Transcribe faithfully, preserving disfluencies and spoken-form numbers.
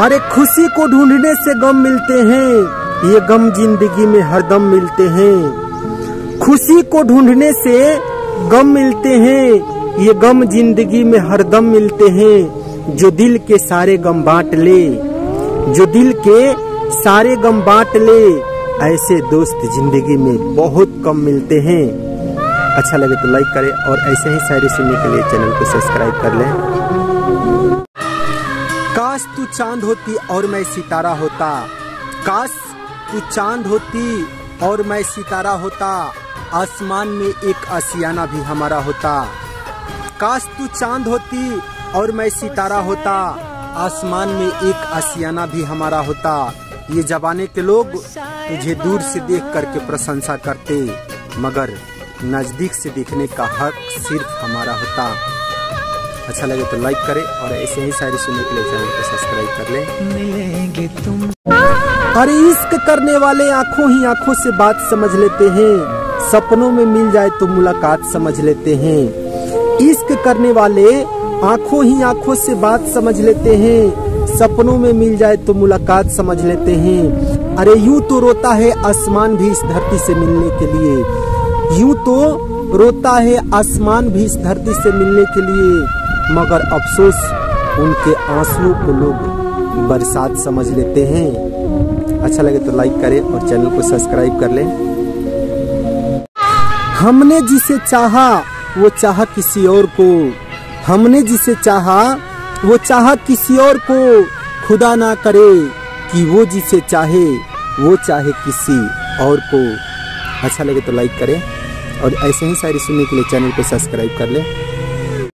अरे खुशी को ढूंढने से गम मिलते हैं, ये गम जिंदगी में हरदम मिलते हैं। खुशी को ढूंढने से गम मिलते हैं, ये गम जिंदगी में हरदम मिलते हैं। जो दिल के सारे गम बांट ले, जो दिल के सारे गम बांट ले, ऐसे दोस्त जिंदगी में बहुत कम मिलते हैं। अच्छा लगे तो लाइक करें और ऐसे ही शायरी सुनने के लिए चैनल को सब्सक्राइब कर लें। काश तू चांद होती और मैं सितारा होता, काश तू चांद होती और मैं सितारा होता, आसमान में एक आशियाना भी हमारा होता। काश तू चांद होती और मैं सितारा होता, आसमान में एक आशियाना भी हमारा होता। ये जमाने के लोग तुझे दूर से देख करके प्रशंसा करते, मगर नजदीक से देखने का हक सिर्फ हमारा होता। अच्छा लगे तो लाइक करें और ऐसे ही शायरी सुनने के लिए चैनल को सब्सक्राइब कर लें। मिलेंगे तुम। अरे इश्क करने वाले आंखों ही आंखों से बात समझ लेते हैं, सपनों में मिल जाए तो मुलाकात समझ लेते हैं। इश्क करने वाले आंखों ही आंखों से बात समझ लेते हैं, सपनों में मिल जाए तो मुलाकात समझ लेते हैं। अरे यूं तो रोता है आसमान भी इस धरती से मिलने के लिए, यूं तो रोता है आसमान भी इस धरती से मिलने के लिए, मगर अफसोस उनके आंसुओं को लोग बरसात समझ लेते हैं। अच्छा लगे तो लाइक करें और चैनल को सब्सक्राइब कर लें। हमने जिसे चाहा वो चाहा किसी और को, हमने जिसे चाहा वो चाहा किसी और को, खुदा ना करे कि वो जिसे चाहे वो चाहे किसी और को। अच्छा लगे तो लाइक करें और ऐसे ही शायरी सुनने के लिए चैनल को सब्सक्राइब कर लें।